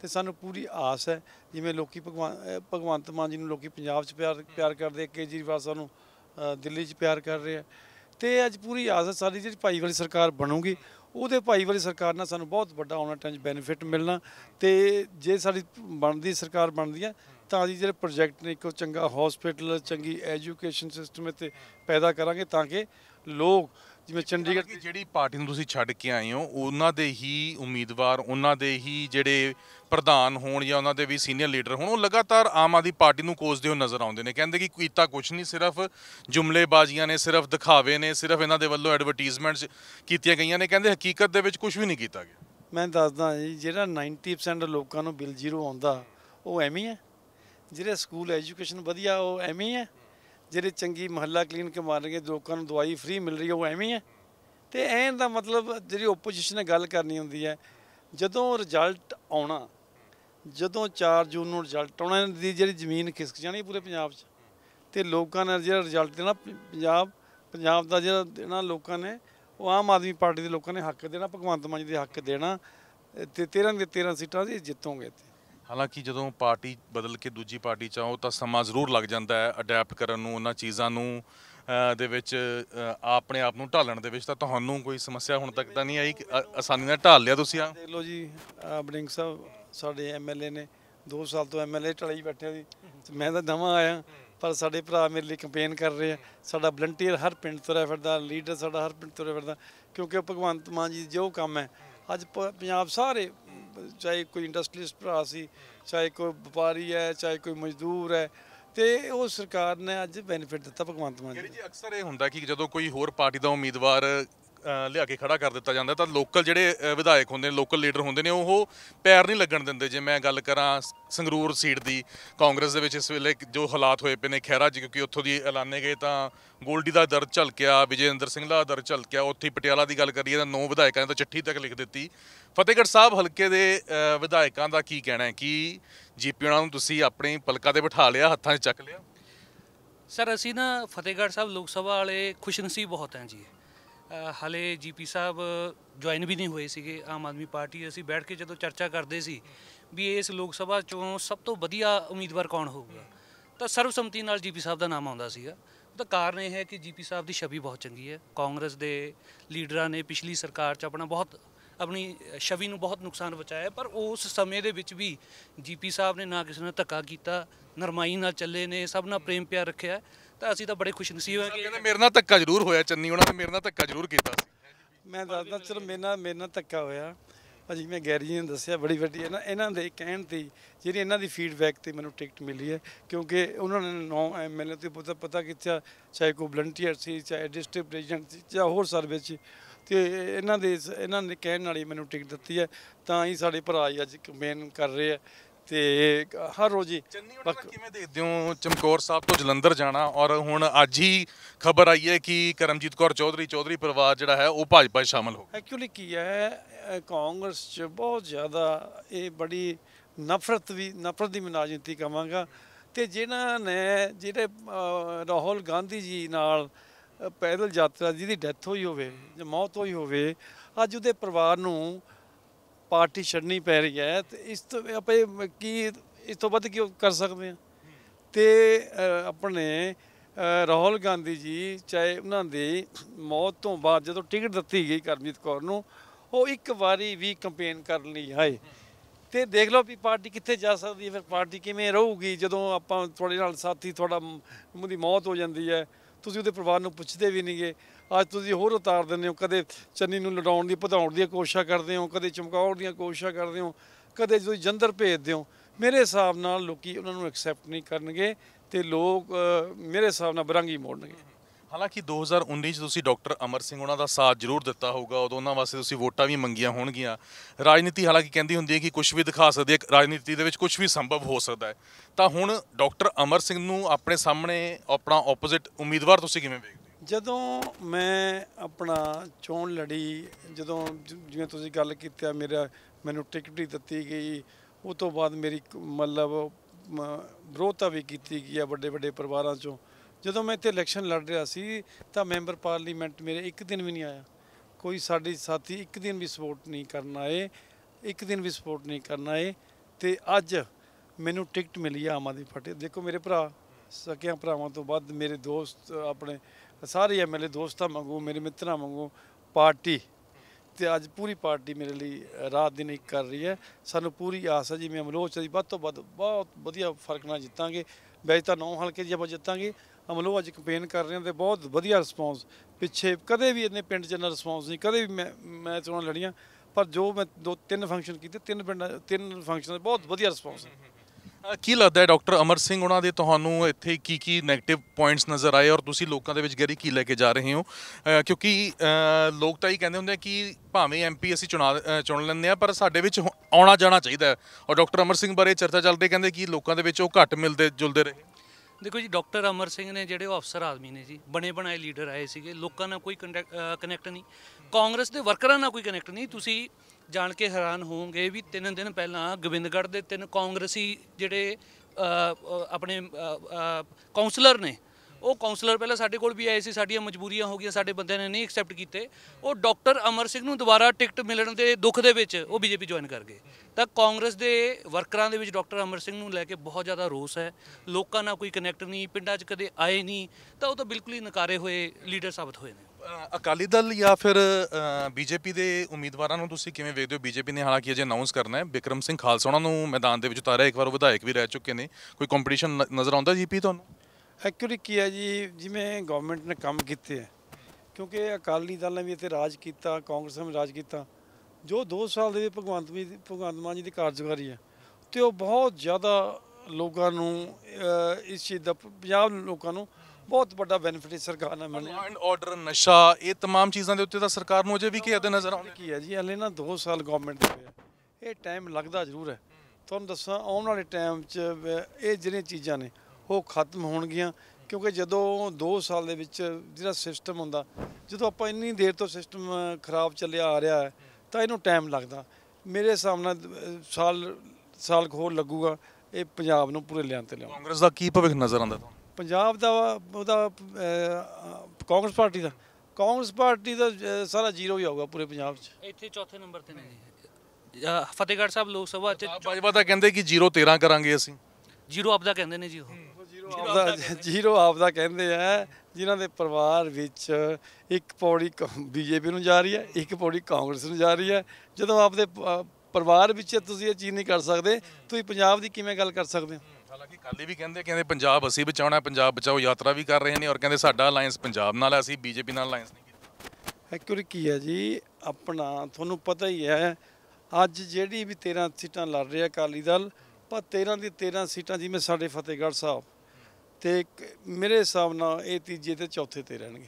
ਤੇ ਸਾਨੂੰ ਪੂਰੀ ਆਸ ਹੈ ਜਿਵੇਂ ਲੋਕੀ ਭਗਵਾਨ ਅ, ਭਗਵੰਤ ਮਾਨ ਜੀ ਨੂੰ ਲੋਕੀ ਪੰਜਾਬ 'ਚ ਪਿਆਰ ਪਿਆਰ ਕਰਦੇ, ਕੇਜਰੀਵਾਲ ਸਾਨੂੰ ਅ, ਦਿੱਲੀ 'ਚ ਪਿਆਰ ਕਰ ਰਹੇ ਆ। ਤੇ ਅੱਜ ਪੂਰੀ ਆਸ ਹੈ ਸਾਡੀ ਜਿਹੜੀ ਭਾਈ ਵਾਲੀ ਸਰਕਾਰ ਬਣੂਗੀ, ਉਹਦੇ ਭਾਈ ਵਾਲੀ ਸਰਕਾਰ ਨਾਲ ਸਾਨੂੰ ਬਹੁਤ ਵੱਡਾ ਆਉਣ ਵਾਲੇ ਟਾਈਮ 'ਚ ਬੈਨੀਫਿਟ ਮਿਲਣਾ। ਤੇ ਜੇ ਸਾਡੀ ਬਣਦੀ ਸਰਕਾਰ ਬਣਦੀ ਹੈ ਤਾਂ ਅਸੀਂ ਜਿਹੜੇ ਪ੍ਰੋਜੈਕਟ ਨੇ, ਇੱਕ ਚੰਗਾ ਹਸਪੀਟਲ, ਚੰਗੀ ਐਜੂਕੇਸ਼ਨ ਸਿਸਟਮ ਇੱਥੇ ਪੈਦਾ ਕਰਾਂਗੇ ਤਾਂ ਕਿ ਲੋਕ ਜਿਵੇਂ ਚੰਡੀਗੜ੍ਹ ਕਿ ਜਿਹੜੀ ਪਾਰਟੀ ਨੂੰ ਤੁਸੀਂ ਛੱਡ ਕੇ ਆਏ ਹੋ ਉਹਨਾਂ ਦੇ ਹੀ ਉਮੀਦਵਾਰ, ਉਹਨਾਂ ਦੇ ਹੀ ਜਿਹੜੇ ਪ੍ਰਧਾਨ ਹੋਣ ਜਾਂ ਉਹਨਾਂ ਦੇ ਵੀ ਸੀਨੀਅਰ ਲੀਡਰ ਹੋਣ, ਉਹ ਲਗਾਤਾਰ ਆਮ ਆਦਮੀ ਪਾਰਟੀ ਨੂੰ ਕੋਸਦੇ ਹੋ ਨਜ਼ਰ ਆਉਂਦੇ ਨੇ। ਕਹਿੰਦੇ ਕਿ ਕੀਤਾ ਕੁਛ ਨਹੀਂ, ਸਿਰਫ ਜੁਮਲੇਬਾਜ਼ੀਆਂ ਨੇ, ਸਿਰਫ ਦਿਖਾਵੇ ਨੇ, ਸਿਰਫ ਇਹਨਾਂ ਦੇ ਵੱਲੋਂ ਐਡਵਰਟੀਜ਼ਮੈਂਟਸ ਕੀਤੀਆਂ ਗਈਆਂ ਨੇ। ਕਹਿੰਦੇ ਹਕੀਕਤ ਦੇ ਵਿੱਚ ਕੁਝ ਵੀ ਨਹੀਂ ਕੀਤਾ ਗਿਆ। ਮੈਂ ਦੱਸਦਾ ਜੀ, ਜਿਹੜਾ ਨੱਬੇ ਪਰਸੈਂਟ ਲੋਕਾਂ ਨੂੰ ਬਿੱਲ ਜ਼ੀਰੋ ਆਉਂਦਾ ਉਹ ਐਵੇਂ ਹੀ ਹੈ। ਜਿਹੜੇ ਸਕੂਲ ਐਜੂਕੇਸ਼ਨ ਵਧੀਆ ਉਹ ਐਵੇਂ ਹੀ ਹੈ। ਜਿਹੜੇ ਚੰਗੀ ਮੁਹੱਲਾ ਕਲੀਨਿਕ ਬਣ ਰਹੇ, ਲੋਕਾਂ ਨੂੰ ਦਵਾਈ ਫ੍ਰੀ ਮਿਲ ਰਹੀ ਹੈ, ਉਹ ਐਵੇਂ ਹੀ ਹੈ। ਤੇ ਐਨ ਦਾ ਮਤਲਬ ਜਿਹੜੀ ਓਪੋਜੀਸ਼ਨ ਨੇ ਗੱਲ ਕਰਨੀ ਹੁੰਦੀ ਹੈ, ਜਦੋਂ ਰਿਜ਼ਲਟ ਆਉਣਾ, ਜਦੋਂ ਚਾਰ ਜੂਨ ਨੂੰ ਰਿਜ਼ਲਟ ਆਉਣਾ, ਇਹਨਾਂ ਦੀ ਜਿਹੜੀ ਜ਼ਮੀਨ ਖਿਸਕ ਜਾਣੀ ਪੂਰੇ ਪੰਜਾਬ 'ਚ। ਤੇ ਲੋਕਾਂ ਨੇ ਜਿਹੜਾ ਰਿਜ਼ਲਟ ਦੇਣਾ, ਪੰਜਾਬ ਪੰਜਾਬ ਦਾ ਜਿਹੜਾ ਦੇਣਾ ਲੋਕਾਂ ਨੇ, ਉਹ ਆਮ ਆਦਮੀ ਪਾਰਟੀ ਦੇ ਲੋਕਾਂ ਨੇ ਹੱਕ ਦੇਣਾ, ਭਗਵੰਤ ਮਾਨ ਜੀ ਦੇ ਹੱਕ ਦੇਣਾ। ਤੇ ਤੇਰ੍ਹਾਂ ਦੀਆਂ ਤੇਰ੍ਹਾਂ ਸੀਟਾਂ ਦੀ ਜਿੱਤੋਗੇ। ਤੇ ਹਾਲਾਂਕਿ ਜਦੋਂ ਪਾਰਟੀ ਬਦਲ ਕੇ ਦੂਜੀ ਪਾਰਟੀ 'ਚ ਆਓ ਤਾਂ ਸਮਾਂ ਜ਼ਰੂਰ ਲੱਗ ਜਾਂਦਾ ਹੈ ਅਡੈਪਟ ਕਰਨ ਨੂੰ, ਉਹਨਾਂ ਚੀਜ਼ਾਂ ਨੂੰ ਅ, ਦੇ ਵਿੱਚ ਅ, ਆਪਣੇ ਆਪ ਨੂੰ ਢਾਲਣ ਦੇ ਵਿੱਚ। ਤਾਂ ਤੁਹਾਨੂੰ ਕੋਈ ਸਮੱਸਿਆ ਹੁਣ ਤੱਕ ਤਾਂ ਨਹੀਂ ਆਈ ਕਿ ਅ- ਆਸਾਨੀ ਨਾਲ ਢਾਲ ਲਿਆ ਤੁਸੀਂ? ਆ ਦੇਖ ਲਓ ਜੀ, ਆਹ ਬੜਿੰਗ ਸਾਹਿਬ ਸਾਡੇ ਐਮ ਐਲ ਏ ਨੇ, ਦੋ ਸਾਲ ਤੋਂ ਐਮ ਐਲ ਏ ਢਲੇ ਹੀ ਬੈਠੇ ਸੀ। ਮੈਂ ਤਾਂ ਨਵਾਂ ਆਇਆ, ਪਰ ਸਾਡੇ ਭਰਾ ਮੇਰੇ ਲਈ ਕੰਪੇਨ ਕਰ ਰਹੇ ਆ। ਸਾਡਾ ਵਲੰਟੀਅਰ ਹਰ ਪਿੰਡ ਤੁਰਿਆ ਫਿਰਦਾ, ਲੀਡਰ ਸਾਡਾ ਹਰ ਪਿੰਡ ਤੁਰਿਆ ਫਿਰਦਾ, ਕਿਉਂਕਿ ਉਹ ਭਗਵੰਤ ਮਾਨ ਜੀ ਜੋ ਕੰਮ ਹੈ ਅੱਜ ਪ- ਪੰਜਾਬ ਸਾਰੇ, ਚਾਹੇ ਕੋਈ ਇੰਡਸਟਰੀਲਿਸਟ ਭਰਾ ਸੀ, ਚਾਹੇ ਕੋਈ ਵਪਾਰੀ ਹੈ, ਚਾਹੇ ਕੋਈ ਮਜ਼ਦੂਰ ਹੈ, ਤੇ ਉਹ ਸਰਕਾਰ ਨੇ ਅੱਜ ਬੈਨੀਫਿਟ ਦਿੱਤਾ ਭਗਵੰਤ ਮਾਨ ਜੀ। ਜੀ ਅਕਸਰ ਇਹ ਹੁੰਦਾ ਕਿ ਜਦੋਂ ਕੋਈ ਹੋਰ ਪਾਰਟੀ ਦਾ ਉਮੀਦਵਾਰ ਅ, ਲਿਆ ਕੇ ਖੜਾ ਕਰ ਦਿੱਤਾ ਜਾਂਦਾ ਤਾਂ ਲੋਕਲ ਜਿਹੜੇ ਅ, ਵਿਧਾਇਕ ਹੁੰਦੇ ਨੇ, ਲੋਕਲ ਲੀਡਰ ਹੁੰਦੇ ਨੇ, ਉਹ ਪੈਰ ਨਹੀਂ ਲੱਗਣ ਦਿੰਦੇ। ਜੇ ਮੈਂ ਗੱਲ ਕਰਾਂ ਸੰਗਰੂਰ ਸੀਟ ਦੀ, ਕਾਂਗਰਸ ਦੇ ਵਿੱਚ ਇਸ ਵੇਲੇ ਜੋ ਹਾਲਾਤ ਹੋਏ ਪਏ ਨੇ ਖਹਿਰਾ ਜੀ, ਕਿਉਂਕਿ ਉੱਥੋਂ ਦੀ ਐਲਾਨੇ ਗਏ ਤਾਂ ਗੋਲਡੀ ਦਾ ਦਰ ਝਲਕਿਆ, ਵਿਜੇਂਦਰ ਸਿੰਘ ਦਾ ਦਰ ਝਲਕਿਆ। ਉੱਥੇ ਪਟਿਆਲਾ ਦੀ ਗੱਲ ਕਰੀਏ ਤਾਂ ਨੌ ਵਿਧਾਇਕਾਂ ਨੇ ਤਾਂ ਚਿੱਠੀ ਤੱਕ ਲਿਖ ਦਿੱਤੀ। ਫਤਿਹਗੜ੍ਹ ਸਾਹਿਬ ਹਲਕੇ ਦੇ ਅ, ਵਿਧਾਇਕਾਂ ਦਾ ਕੀ ਕਹਿਣਾ ਹੈ ਕਿ ਜੀਪੀ ਉਹਨਾਂ ਨੂੰ ਤੁਸੀਂ ਆਪਣੀ ਪਲਕਾਂ 'ਤੇ ਬਿਠਾ ਲਿਆ, ਹੱਥਾਂ 'ਚ ਚੱਕ ਲਿਆ? ਸਰ ਅਸੀਂ ਨਾ ਫਤਿਹਗੜ੍ਹ ਸਾਹਿਬ ਲੋਕ ਸਭਾ ਵਾਲੇ ਖੁਸ਼ਨਸੀਬ ਬਹੁਤ ਹਾਂ ਜੀ। ਅ, ਹਾਲੇ ਜੀਪੀ ਸਾਹਿਬ ਜੁਆਇਨ ਵੀ ਨਹੀਂ ਹੋਏ ਸੀਗੇ ਆਮ ਆਦਮੀ ਪਾਰਟੀ। ਅਸੀਂ ਬੈਠ ਕੇ ਜਦੋਂ ਚਰਚਾ ਕਰਦੇ ਸੀ ਵੀ ਇਸ ਲੋਕ ਸਭਾ 'ਚੋਂ ਸਭ ਤੋਂ ਵਧੀਆ ਉਮੀਦਵਾਰ ਕੌਣ ਹੋਊਗਾ, ਤਾਂ ਸਰਬਸੰਮਤੀ ਨਾਲ ਜੀਪੀ ਸਾਹਿਬ ਦਾ ਨਾਮ ਆਉਂਦਾ ਸੀਗਾ। ਉਹਦਾ ਕਾਰਨ ਇਹ ਹੈ ਕਿ ਜੀਪੀ ਸਾਹਿਬ ਦੀ ਛਵੀ ਬਹੁਤ ਚੰਗੀ ਹੈ। ਕਾਂਗਰਸ ਦੇ ਲੀਡਰਾਂ ਨੇ ਪਿਛਲੀ ਸਰਕਾਰ 'ਚ ਆਪਣਾ ਬਹੁਤ ਆਪਣੀ ਛਵੀ ਨੂੰ ਬਹੁਤ ਨੁਕਸਾਨ ਪਹੁੰਚਾਇਆ, ਪਰ ਉਸ ਸਮੇਂ ਦੇ ਵਿੱਚ ਵੀ ਜੀਪੀ ਸਾਹਿਬ ਨੇ ਨਾ ਕਿਸੇ ਨਾਲ ਧੱਕਾ ਕੀਤਾ, ਨਰਮਾਈ ਨਾਲ ਚੱਲੇ ਨੇ, ਸਭ ਨਾਲ ਪ੍ਰੇਮ ਪਿਆਰ ਰੱਖਿਆ। ਤਾਂ ਅਸੀਂ ਤਾਂ ਬੜੇ ਖੁਸ਼ਨਸੀਬ ਹਾਂ ਕਿ ਕਹਿੰਦੇ ਮੇਰੇ ਨਾਲ ਧੱਕਾ ਜ਼ਰੂਰ ਹੋਇਆ, ਚੰਨੀ ਉਹਨਾਂ ਨੇ ਮੇਰੇ ਨਾਲ ਧੱਕਾ ਜ਼ਰੂਰ ਕੀਤਾ ਸੀ। ਮੈਂ ਦੱਸਦਾ, ਚਲੋ ਮੇਰੇ ਨਾਲ ਮੇਰੇ ਨਾਲ ਧੱਕਾ ਹੋਇਆ ਭਾਜੀ, ਮੈਂ ਗੈਰੀ ਜੀ ਨੇ ਦੱਸਿਆ, ਬੜੀ ਵੱਡੀ ਹੈ ਨਾ ਇਹਨਾਂ ਦੇ ਕਹਿਣ ਤੇ ਜਿਹੜੀ ਇਹਨਾਂ ਦੀ ਫੀਡਬੈਕ ਤੇ ਮੈਨੂੰ ਟਿਕਟ ਮਿਲੀ ਹੈ, ਕਿਉਂਕਿ ਉਹਨਾਂ ਨੇ ਨੌ ਐਮ ਐਲ ਏ ਤੇ ਪਤਾ ਪਤਾ ਕੀਤਾ, ਚਾਹੇ ਕੋਈ ਵਲੰਟੀਅਰ ਸੀ, ਚਾਹੇ ਡਿਸਟ੍ਰਿਕਟ ਪ੍ਰੈਜ਼ੀਡੈਂਟ ਸੀ, ਚਾਹੇ ਹੋਰ ਸਰਵਿਸ 'ਚ, ਤੇ ਇਹਨਾਂ ਦੇ ਇਹਨਾਂ ਨੇ ਕਹਿਣ ਨਾਲ ਹੀ ਮੈਨੂੰ ਟਿਕਟ ਦਿੱਤੀ ਹੈ। ਤਾਂ ਹੀ ਸਾਡੇ ਭਰਾ ਹੀ ਅੱਜ ਕੰਪੇਨ ਕਰ ਰਹੇ ਆ ਤੇ ਹਰ ਰੋਜ਼ ਹੀ ਚੰਨੀ ਉਹਨਾਂ ਦਾ ਕਿਵੇਂ ਦੇਖਦੇ ਹੋ ਚਮਕੌਰ ਸਾਹਿਬ ਤੋਂ ਜਲੰਧਰ ਜਾਣਾ? ਔਰ ਹੁਣ ਅੱਜ ਹੀ ਖਬਰ ਆਈ ਹੈ ਕਿ ਕਰਮਜੀਤ ਕੌਰ ਚੌਧਰੀ ਚੌਧਰੀ ਪਰਿਵਾਰ ਜਿਹੜਾ ਹੈ ਉਹ ਭਾਜਪਾ 'ਚ ਸ਼ਾਮਲ ਹੋ ਗਿਆ। ਐਕਚੁਅਲੀ ਕੀ ਹੈ, ਅ, ਕਾਂਗਰਸ 'ਚ ਬਹੁਤ ਜ਼ਿਆਦਾ ਇਹ ਬੜੀ ਨਫ਼ਰਤ ਵੀ ਨਫ਼ਰਤ ਦੀ ਮੈਂ ਰਾਜਨੀਤੀ ਕਹਾਂਗਾ। ਤੇ ਜਿਨ੍ਹਾਂ ਨੇ ਜਿਹੜੇ ਅ, ਰਾਹੁਲ ਗਾਂਧੀ ਜੀ ਨਾਲ ਅ, ਪੈਦਲ ਯਾਤਰਾ ਜਿਹਦੀ ਡੈਥ ਹੋਈ ਹੋਵੇ ਜਾਂ ਮੌਤ ਹੋਈ ਹੋਵੇ, ਅੱਜ ਉਹਦੇ ਪਰਿਵਾਰ ਨੂੰ ਪਾਰਟੀ ਛੱਡਣੀ ਪੈ ਰਹੀ ਹੈ। ਤੇ ਇਸ ਤੋਂ ਆਪਾਂ ਇਹ ਕੀ ਇਸ ਤੋਂ ਵੱਧ ਕੀ ਕਰ ਸਕਦੇ ਹਾਂ? ਤੇ ਅ, ਆਪਣੇ ਅ, ਰਾਹੁਲ ਗਾਂਧੀ ਜੀ, ਚਾਹੇ ਉਹਨਾਂ ਦੀ ਮੌਤ ਤੋਂ ਬਾਅਦ ਜਦੋਂ ਟਿਕਟ ਦਿੱਤੀ ਗਈ ਕਰਮਜੀਤ ਕੌਰ ਨੂੰ, ਉਹ ਇੱਕ ਵਾਰੀ ਵੀ ਕੰਪੇਨ ਕਰਨ ਲਈ ਆਏ। ਤੇ ਦੇਖ ਲਓ ਵੀ ਪਾਰਟੀ ਕਿੱਥੇ ਜਾ ਸਕਦੀ ਹੈ, ਫਿਰ ਪਾਰਟੀ ਕਿਵੇਂ ਰਹੂਗੀ ਜਦੋਂ ਆਪਾਂ ਤੁਹਾਡੇ ਨਾਲ ਸਾਥੀ ਤੁਹਾਡਾ ਉਹਦੀ ਮੌਤ ਹੋ ਜਾਂਦੀ ਹੈ, ਤੁਸੀਂ ਉਹਦੇ ਪਰਿਵਾਰ ਨੂੰ ਪੁੱਛਦੇ ਵੀ ਨਹੀਂਗੇ। ਅੱਜ ਤੁਸੀਂ ਹੋਰ ਉਤਾਰ ਦਿੰਦੇ ਹੋ, ਕਦੇ ਚੰਨੀ ਨੂੰ ਲੜਾਉਣ ਦੀ ਵਧਾਉਣ ਦੀਆਂ ਕੋਸ਼ਿਸ਼ਾਂ ਕਰਦੇ ਹੋ, ਕਦੇ ਚਮਕਾਉਣ ਦੀਆਂ ਕੋਸ਼ਿਸ਼ਾਂ ਕਰਦੇ ਹੋ, ਕਦੇ ਤੁਸੀਂ ਜੰਦਰ ਭੇਜਦੇ ਹੋ। ਮੇਰੇ ਹਿਸਾਬ ਨਾਲ ਲੋਕੀ ਉਹਨਾਂ ਨੂੰ ਐਕਸੈਪਟ ਨਹੀਂ ਕਰਨਗੇ ਤੇ ਲੋਕ ਅ, ਮੇਰੇ ਹਿਸਾਬ ਨਾਲ ਬਰੰਗੀ ਮੋੜਨਗੇ। ਹਾਲਾਂਕਿ ਦੋ ਹਜ਼ਾਰ ਉੱਨੀ 'ਚ ਤੁਸੀਂ ਡਾਕਟਰ ਅਮਰ ਸਿੰਘ ਉਹਨਾਂ ਦਾ ਸਾਥ ਜ਼ਰੂਰ ਦਿੱਤਾ ਹੋਊਗਾ, ਉਦੋਂ ਉਹਨਾਂ ਵਾਸਤੇ ਤੁਸੀਂ ਵੋਟਾਂ ਵੀ ਮੰਗੀਆਂ ਹੋਣਗੀਆਂ। ਰਾਜਨੀਤੀ ਹਾਲਾਂਕਿ ਕਹਿੰਦੀ ਹੁੰਦੀ ਹੈ ਕਿ ਕੁਝ ਵੀ ਦਿਖਾ ਸਕਦੀ ਹੈ, ਰਾਜਨੀਤੀ ਦੇ ਵਿੱਚ ਕੁਝ ਵੀ ਸੰਭਵ ਹੋ ਸਕਦਾ ਹੈ। ਤਾਂ ਹੁਣ ਡਾਕਟਰ ਅਮਰ ਸਿੰਘ ਨੂੰ ਆਪਣੇ ਸਾਹਮਣੇ ਆਪਣਾ ਆਪੋਜ਼ਿਟ ਉਮੀਦਵਾਰ ਤੁਸੀਂ ਕਿਵੇਂ ਵੇਖਦੇ ਹੋ? ਜਦੋਂ ਮੈਂ ਆਪਣਾ ਚੋਣ ਲੜੀ, ਜਦੋਂ ਜ- ਜਿਵੇਂ ਤੁਸੀਂ ਗੱਲ ਕੀਤੀ ਆ, ਮੇਰਾ ਮੈਨੂੰ ਟਿਕਟ ਹੀ ਦਿੱਤੀ ਗਈ, ਉਹ ਤੋਂ ਬਾਅਦ ਮੇਰੀ ਕ- ਮਤਲਬ ਮ- ਵਿਰੋਧਤਾ ਵੀ ਕੀਤੀ ਗਈ ਆ ਵੱਡੇ ਵੱਡੇ ਪਰਿਵਾਰਾਂ 'ਚੋਂ। ਜਦੋਂ ਮੈਂ ਇੱਥੇ ਇਲੈਕਸ਼ਨ ਲੜ ਰਿਹਾ ਸੀ ਤਾਂ ਮੈਂਬਰ ਪਾਰਲੀਮੈਂਟ ਮੇਰੇ ਇੱਕ ਦਿਨ ਵੀ ਨਹੀਂ ਆਇਆ, ਕੋਈ ਸਾਡੀ ਸਾਥੀ ਇੱਕ ਦਿਨ ਵੀ ਸਪੋਰਟ ਨਹੀਂ ਕਰਨ ਆਏ, ਇੱਕ ਦਿਨ ਵੀ ਸਪੋਰਟ ਨਹੀਂ ਕਰਨ ਆਏ। ਤੇ ਅੱਜ ਮੈਨੂੰ ਟਿਕਟ ਮਿਲੀ ਆ ਆਮ ਆਦਮੀ ਪਾਰਟੀ। ਦੇਖੋ ਮੇਰੇ ਭਰਾ ਸਕਿਆਂ ਭਰਾਵਾਂ ਤੋਂ ਵੱਧ ਮੇਰੇ ਦੋਸਤ ਆਪਣੇ ਸਾਰੇ ਐਮਐਲਏ ਦੋਸਤਾਂ ਵਾਂਗੂ ਮੇਰੇ ਮਿੱਤਰਾਂ ਵਾਂਗੂ ਪਾਰਟੀ ਤੇ ਅੱਜ ਪੂਰੀ ਪਾਰਟੀ ਮੇਰੇ ਲਈ ਰਾਤ ਦਿਨ ਇੱਕ ਕਰ ਰਹੀ ਹੈ। ਸਾਨੂੰ ਪੂਰੀ ਆਸ ਹੈ ਜੀ ਮੈਂ ਅਮਲੋਹ 'ਚ ਜੀ ਵੱਧ ਤੋਂ ਵੱਧ ਬਹੁਤ ਵਧੀਆ ਫਰਕ ਨਾਲ ਜਿੱਤਾਂਗੇ। ਵੈਸੇ ਤਾਂ ਨੌ ਹਲਕੇ ਜੀ ਆਪਾਂ ਜਿੱਤਾਂਗੇ। ਅਮਲੋਹ ਅੱਜ ਕੰਪੇਨ ਕਰ ਰਹੇ ਹਾਂ ਤੇ ਬਹੁਤ ਵਧੀਆ ਰਿਸਪੌਂਸ। ਪਿੱਛੇ ਕਦੇ ਵੀ ਇੰਨੇ ਪਿੰਡ 'ਚ ਇੰਨਾ ਰਿਸਪੌਂਸ ਨਹੀਂ, ਕਦੇ ਵੀ ਮੈਂ ਮੈਂ ਚੋਣਾਂ ਲੜੀਆਂ, ਪਰ ਜੋ ਮੈਂ ਦੋ ਤਿੰਨ ਫੰਕਸ਼ਨ ਕੀਤੇ ਤਿੰਨ ਪਿੰਡਾਂ ਤਿੰਨ ਫੰਕਸ਼ਨਾਂ ਬਹੁਤ ਵਧੀਆ ਰਿਸਪੌਂਸ ਹੈ। ਅ, ਕੀ ਲੱਗਦਾ ਹੈ ਡਾਕਟਰ ਅਮਰ ਸਿੰਘ ਉਹਨਾਂ ਦੇ ਤੁਹਾਨੂੰ ਇੱਥੇ ਕੀ ਕੀ ਨੈਗੇਟਿਵ ਪੁਆਇੰਟਸ ਨਜ਼ਰ ਆਏ ਔਰ ਤੁਸੀਂ ਲੋਕਾਂ ਦੇ ਵਿੱਚ ਗਹਿਰੀ ਕੀ ਲੈ ਕੇ ਜਾ ਰਹੇ ਹੋ? ਅ, ਕਿਉਂਕਿ ਅ, ਲੋਕ ਤਾਂ ਹੀ ਕਹਿੰਦੇ ਹੁੰਦੇ ਆ ਕਿ ਭਾਵੇਂ ਐਮਪੀ ਅਸੀਂ ਚੁਣਾ ਅ, ਚੁਣ ਲੈਂਦੇ ਆ ਪਰ ਸਾਡੇ ਵਿੱਚ ਹੋ- ਆਉਣਾ ਜਾਣਾ ਚਾਹੀਦਾ ਹੈ। ਔਰ ਡਾਕਟਰ ਅਮਰ ਸਿੰਘ ਬਾਰੇ ਚਰਚਾ ਚੱਲ ਰਹੀ, ਕਹਿੰਦੇ ਕਿ ਲੋਕਾਂ ਦੇ ਵਿੱਚ ਉਹ ਘੱਟ ਮਿਲਦੇ ਜੁਲਦੇ ਰਹੇ। ਦੇਖੋ ਜੀ, ਡਾਕਟਰ ਅਮਰ ਸਿੰਘ ਨੇ ਜਿਹੜੇ ਉਹ ਅਫਸਰ ਆਦਮੀ ਨੇ ਜੀ, ਬਣੇ ਬਣਾਏ ਲੀਡਰ ਆਏ ਸੀਗੇ, ਲੋਕਾਂ ਨਾਲ ਕੋਈ ਕਨੈਕਟ ਨਹੀਂ, ਕਾਂਗਰਸ ਦੇ ਵਰਕਰਾਂ ਨਾਲ ਕੋਈ ਕਨੈਕਟ ਨਹੀਂ। ਤੁਸੀਂ ਜਾਣ ਕੇ ਹੈਰਾਨ ਹੋਵੋਗੇ ਵੀ ਤਿੰਨ ਦਿਨ ਪਹਿਲਾਂ ਗੋਬਿੰਦਗੜ੍ਹ ਦੇ ਤਿੰਨ ਕਾਂਗਰਸੀ ਜਿਹੜੇ ਅ, ਅ, ਆਪਣੇ ਕਾਉਂਸਲਰ ਨੇ, ਉਹ ਕਾਉਂਸਲਰ ਪਹਿਲਾਂ ਸਾਡੇ ਕੋਲ ਵੀ ਆਏ ਸੀ, ਸਾਡੀਆਂ ਮਜਬੂਰੀਆਂ ਹੋ ਗਈਆਂ, ਸਾਡੇ ਬੰਦਿਆਂ ਨੇ ਨਹੀਂ ਐਕਸੈਪਟ ਕੀਤੇ। ਉਹ ਡਾਕਟਰ ਅਮਰ ਸਿੰਘ ਨੂੰ ਦੁਬਾਰਾ ਟਿਕਟ ਮਿਲਣ ਦੇ ਦੁੱਖ ਦੇ ਵਿੱਚ ਉਹ ਬੀਜੇਪੀ ਜੁਆਇਨ ਕਰ ਗਏ। ਤਾਂ ਕਾਂਗਰਸ ਦੇ ਵਰਕਰਾਂ ਦੇ ਵਿੱਚ ਡਾਕਟਰ ਅਮਰ ਸਿੰਘ ਨੂੰ ਲੈ ਕੇ ਬਹੁਤ ਜ਼ਿਆਦਾ ਰੋਸ ਹੈ। ਲੋਕਾਂ ਨਾਲ ਕੋਈ ਕਨੈਕਟ ਨਹੀਂ, ਪਿੰਡਾਂ 'ਚ ਕਦੇ ਆਏ ਨਹੀਂ, ਤਾਂ ਉਹ ਤਾਂ ਬਿਲਕੁਲ ਹੀ ਨਕਾਰੇ ਹੋਏ ਲੀਡਰ ਸਾਬਤ ਹੋਏ ਨੇ। ਅ, ਅਕਾਲੀ ਦਲ ਜਾਂ ਫਿਰ ਬੀਜੇਪੀ ਦੇ ਉਮੀਦਵਾਰਾਂ ਨੂੰ ਤੁਸੀਂ ਕਿਵੇਂ ਵੇਖਦੇ ਹੋ? ਬੀਜੇਪੀ ਨੇ ਹਾਲਾਂਕਿ ਅਜੇ ਅਨਾਉਂਸ ਕਰਨਾ ਹੈ, ਬਿਕਰਮ ਸਿੰਘ ਖਾਲਸਾ ਉਹਨਾਂ ਨੂੰ ਮੈਦਾਨ ਦੇ ਵਿੱਚ ਉਤਾਰਿਆ, ਇੱਕ ਵਾਰ ਉਹ ਵਿਧਾਇਕ ਵੀ ਰਹਿ ਚੁੱਕੇ ਨੇ। ਕੋਈ ਕੰਪੀਟੀਸ਼ਨ ਨਜ਼ਰ ਆਉਂਦਾ ਜੀਪੀ ਤੁਹਾਨੂੰ? ਐਕਚੁਅਲੀ ਕੀ ਹੈ ਜੀ, ਜਿਵੇਂ ਗਵਰਨਮੈਂਟ ਨੇ ਕੰਮ ਕੀਤੇ ਹੈ, ਕਿਉਂਕਿ ਅਕਾਲੀ ਦਲ ਨੇ ਵੀ ਇੱਥੇ ਰਾਜ ਕੀਤਾ, ਕਾਂਗਰਸ ਨੇ ਵੀ ਰਾਜ ਕੀਤਾ, ਜੋ ਦੋ ਸਾਲ ਦੇ ਭਗਵੰਤ ਵੀ ਭਗਵੰਤ ਮਾਨ ਜੀ ਦੀ ਕਾਰਜਕਾਰੀ ਹੈ ਤੇ ਉਹ ਬਹੁਤ ਜ਼ਿਆਦਾ ਲੋਕਾਂ ਨੂੰ ਅ, ਇਸ ਚੀਜ਼ ਦਾ ਪੰਜਾਬ ਲੋਕਾਂ ਨੂੰ ਬਹੁਤ ਵੱਡਾ ਬੈਨੀਫਿਟ ਸਰਕਾਰ ਨੇ ਮਿਲਿਆ। ਲਾਅ ਐਂਡ ਆਰਡਰ, ਨਸ਼ਾ, ਇਹ तमाम ਚੀਜ਼ਾਂ ਦੇ ਉੱਤੇ ਤਾਂ ਸਰਕਾਰ ਨੂੰ ਅਜੇ ਵੀ ਘੇਰਦੇ ਨਜ਼ਰ ਆਉਂਦੇ। ਕੀ ਹੈ ਜੀ, ਹਲੇ ਨਾ ਦੋ ਸਾਲ ਗਵਰਨਮੈਂਟ ਦੇ ਹੋਏ ਆ, ਇਹ ਟਾਈਮ ਲੱਗਦਾ ਜ਼ਰੂਰ ਹੈ। ਤੁਹਾਨੂੰ ਦੱਸਾਂ ਆਉਣ ਵਾਲੇ ਟਾਈਮ 'ਚ ਵ- ਇਹ ਜਿਹੜੀਆਂ ਚੀਜ਼ਾਂ ਨੇ ਉਹ ਖਤਮ ਹੋਣਗੀਆਂ, ਕਿਉਂਕਿ ਜਦੋਂ ਦੋ ਸਾਲ ਦੇ ਵਿੱਚ ਜਿਹੜਾ ਸਿਸਟਮ ਹੁੰਦਾ, ਜਦੋਂ ਆਪਾਂ ਇੰਨੀ ਦੇਰ ਤੋਂ ਸਿਸਟਮ ਖਰਾਬ ਚੱਲਿਆ ਆ ਰਿਹਾ ਹੈ ਤਾਂ ਇਹਨੂੰ ਟਾਈਮ ਲੱਗਦਾ। ਮੇਰੇ ਹਿਸਾਬ ਨਾਲ ਅ, ਸਾਲ ਸਾਲ ਕੁ ਹੋਰ ਲੱਗੂਗਾ ਇਹ ਪੰਜਾਬ ਨੂੰ ਪੂਰੇ ਲਿਆਉਣ ਤੇ ਲਿਆਉਣ। ਕਾਂਗਰਸ ਦਾ ਕੀ ਭਵਿੱਖ ਨਜ਼ਰ ਆਉਂਦਾ ਤੁਹਾਨੂੰ? ਪੰਜਾਬ ਦਾ ਉਹਦਾ ਅ, ਕਾਂਗਰਸ ਪਾਰਟੀ ਦਾ ਕਾਂਗਰਸ ਪਾਰਟੀ ਦਾ ਅ, ਸਾਰਾ ਜ਼ੀਰੋ ਹੀ ਆਊਗਾ ਪੂਰੇ ਪੰਜਾਬ 'ਚ। ਇੱਥੇ ਚੌਥੇ ਨੰਬਰ ਤੇ ਨੇ ਜੀ ਅ, ਫਤਿਹਗੜ੍ਹ ਸਾਹਿਬ ਲੋਕ ਸਭਾ 'ਚ ਭਾਜਪਾ ਤਾਂ ਕਹਿੰਦੇ ਕਿ ਜ਼ੀਰੋ ਤੇਰਾਂ ਕਰਾਂਗੇ ਅਸੀਂ। ਜੀਰੋ ਆਪਦਾ ਕਹਿੰਦੇ ਨੇ ਜੀ ਉਹ। ਆਪਦਾ ਜੀਰੋ ਆਪਦਾ ਕਹਿੰਦੇ ਆ, ਜਿਨ੍ਹਾਂ ਦੇ ਪਰਿਵਾਰ ਵਿੱਚ ਇੱਕ ਪੌੜੀ ਬੀਜੇਪੀ ਨੂੰ ਜਾ ਰਹੀ ਹੈ, ਇੱਕ ਪੌੜੀ ਕਾਂਗਰਸ ਨੂੰ ਜਾ ਰਹੀ ਹੈ। ਜਦੋਂ ਆਪਦੇ ਪ- ਪਰਿਵਾਰ ਵਿੱਚ ਤੁਸੀਂ ਇਹ ਚੀਜ਼ ਨਹੀਂ ਕਰ ਸਕਦੇ, ਤੁਸੀਂ ਪੰਜਾਬ ਦੀ ਕਿਵੇਂ ਗੱਲ ਕਰ ਸਕਦੇ ਹੋ? ਹਾਲਾਂਕਿ ਕਾਲੀ ਵੀ ਕਹਿੰਦੇ ਕਹਿੰਦੇ ਪੰਜਾਬ ਅਸੀਂ ਬਚਾਉਣਾ, ਪੰਜਾਬ ਬਚਾਓ ਯਾਤਰਾ ਵੀ ਕਰ ਰਹੇ ਨੇ ਔਰ ਕਹਿੰਦੇ ਸਾਡਾ ਅਲਾਈਅੰਸ ਪੰਜਾਬ ਨਾਲ ਹੈ, ਅਸੀਂ ਬੀਜੇਪੀ ਨਾਲ ਅਲਾਈਅੰਸ ਨਹੀਂ ਕੀਤਾ। ਐਕਚੁਅਲੀ ਕੀ ਹੈ ਜੀ, ਆਪਣਾ ਤੁਹਾਨੂੰ ਪਤਾ ਹੀ ਹੈ, ਅੱਜ ਜਿਹੜੀ ਵੀ ਤੇਰਾਂ ਸੀਟਾਂ ਲੜ ਰਿਹਾ ਅਕਾਲੀ ਦਲ, ਪਰ ਤੇਰਾਂ ਦੀ ਤੇਰਾਂ ਸੀਟਾਂ ਜਿਵੇਂ ਸਾਡੇ ਫਤਿਹਗੜ੍ਹ ਸਾਹਿਬ ਤੇ ਇੱਕ ਮੇਰੇ ਹਿਸਾਬ ਨਾਲ ਇਹ ਤੀਜੇ ਤੇ ਚੌਥੇ ਤੇ ਰਹਿਣਗੇ।